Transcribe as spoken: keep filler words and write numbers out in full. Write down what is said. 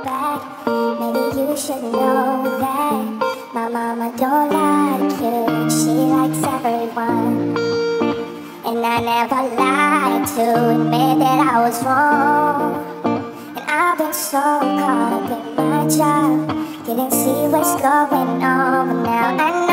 back. Maybe you should know that my mama don't like you, she likes everyone. And I never lied to admit that I was wrong. And I've been so caught up in my job, didn't see what's going on, but now I know